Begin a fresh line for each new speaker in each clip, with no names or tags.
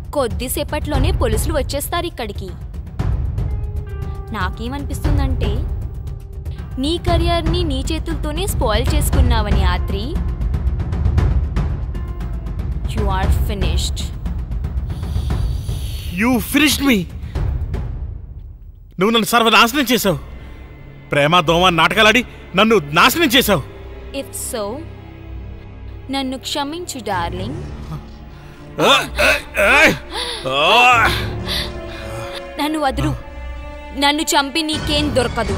కొద్దిసేపట్లోనే పోలీసులు వచ్చేస్తారు ఇక్కడికి. నాకేమనిపిస్తుందంటే నీ కెరియర్ని నీ చేతులతోనే స్పాయిల్ చేసుకున్నావని Atri. You are finished.
You finished me. నువ్వు నన్ను సర్వనాశనం చేసావు. ప్రేమ దోమ నాటకాలాడి నన్ను నాశనం చేసావు.
ఇఫ్ సో నన్ను క్షమించు డార్లింగ్. నన్ను వదులు. నన్ను చంపి నీకేం దొరకదు.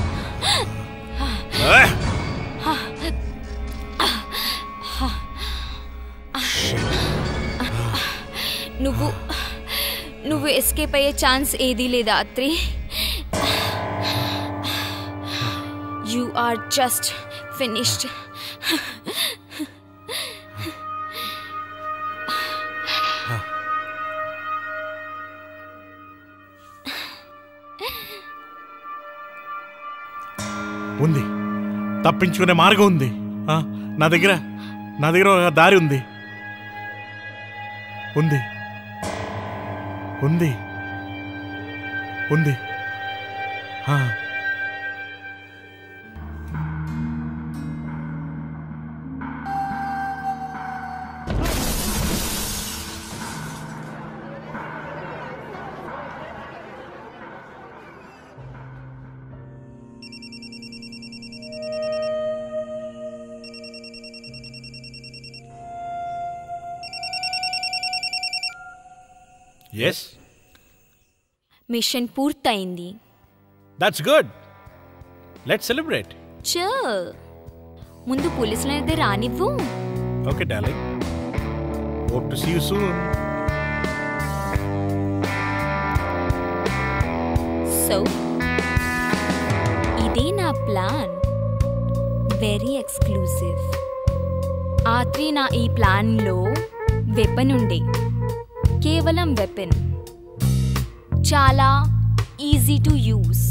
నువ్వు ఎస్కేప్ అయ్యే ఛాన్స్ ఏదీ లేదా Atri. You are just finished.
ఉంది, తప్పించుకునే మార్గం ఉంది. నా దగ్గర ఒక దారి ఉంది. ఉంది ఉంది ఉంది Yes.
మిషన్ పూర్తయింది.
That's good. Let's celebrate.
Sure. ముందు పోలీసులనేది రానివ్వు.
Okay, darling. Hope to see you soon.
So, ఇదే నా ప్లాన్. Very exclusive. ఆత్రి నా ఈ ప్లాన్లో వెపన్ ఉండే. కేవలం వెపన్. చాలా ఈజీ టు యూస్.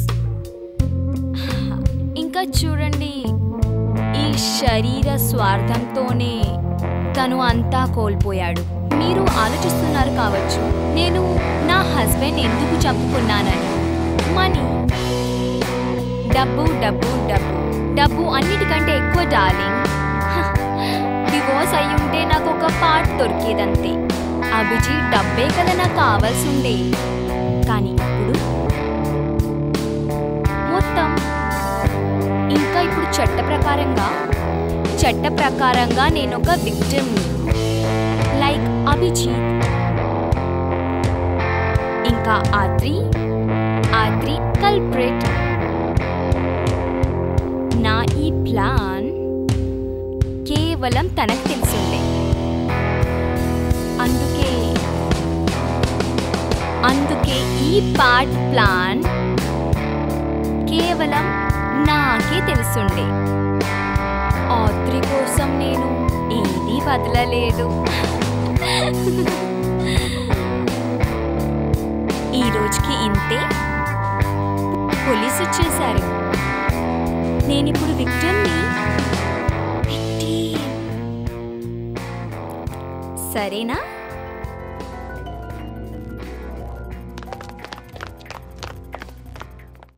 ఇంకా చూడండి, ఈ శరీర స్వార్థంతోనే తను అంతా కోల్పోయాడు. మీరు ఆలోచిస్తున్నారు కావచ్చు, నేను నా హస్బెండ్ ఎందుకు చంపుకున్నానని. మనీ, డబ్బు డబ్బు డబ్బు డబ్బు అన్నిటికంటే ఎక్కువ డార్లింగ్. డివోర్స్ అయ్యుంటే నాకు ఒక పార్ట్ దొరికేదంతే. అభిజిత్ డబ్బే కదా నాకు కావాల్సిందే. కానీ ఇప్పుడు మొత్తం. ఇంకా ఇప్పుడు చట్ట ప్రకారంగా నేను ఒక విక్టిమ్ లైక్ అభిజిత్. ఇంకా ఆత్రి కల్ప్రిట్. నా ఈ ప్లాన్ కేవలం తనకు తెలిసిందే. అందుకే ఈ పార్ట్ ప్లాన్ కేవలం నాకే తెలుసుండే. ఆత్రి కోసం నేను ఏదీ వదలలేదు. ఈ రోజుకి ఇంతే. పోలీసు వచ్చేశారు. నేనిప్పుడు విక్టిమ్ని. సరేనా?